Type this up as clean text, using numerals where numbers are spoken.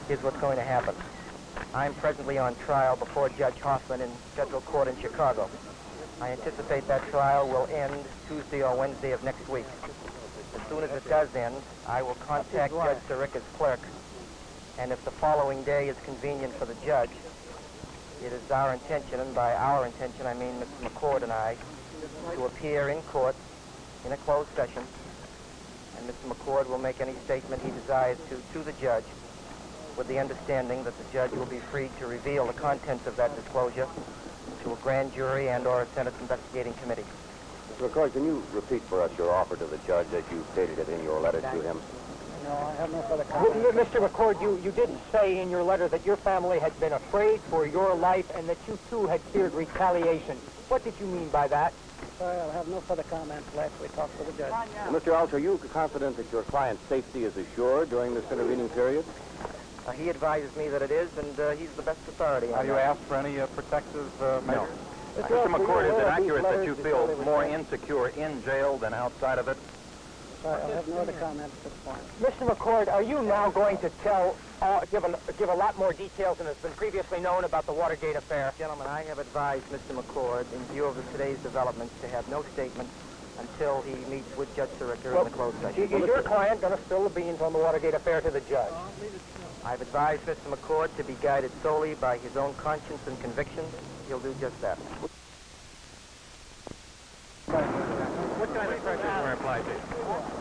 Here's what's going to happen. I'm presently on trial before Judge Hoffman in federal court in Chicago. I anticipate that trial will end Tuesday or Wednesday of next week. As soon as it does end, I will contact Judge Sirica's clerk, and if the following day is convenient for the judge, it is our intention, and by our intention I mean Mr. McCord and I, to appear in court in a closed session, and Mr. McCord will make any statement he desires to the judge, with the understanding that the judge will be free to reveal the contents of that disclosure to a grand jury and or a Senate investigating committee. Mr. McCord, can you repeat for us your offer to the judge as you stated it in your letter to him? No, I have no further comment. Mr. McCord, you did say in your letter that your family had been afraid for your life and that you, too, had feared retaliation. What did you mean by that? Sorry, I'll have no further comments after we talk to the judge. Mr. Alch, are you confident that your client's safety is assured during this intervening period? He advises me that it is, and he's the best authority. Have you asked for any protective measures? No. Mr. McCord, is it accurate that you feel more insecure in jail than outside of it? Sorry, I'll have no other comments at this point. Mr. McCord, are you now going to give a lot more details than has been previously known about the Watergate affair? Gentlemen, I have advised Mr. McCord, in view of today's developments, to have no statement until he meets with Judge Sirica in the closed session. Is your client going to spill the beans on the Watergate affair to the judge? I've advised Mr. McCord to be guided solely by his own conscience and convictions. He'll do just that. What kind of pressures were applied to you?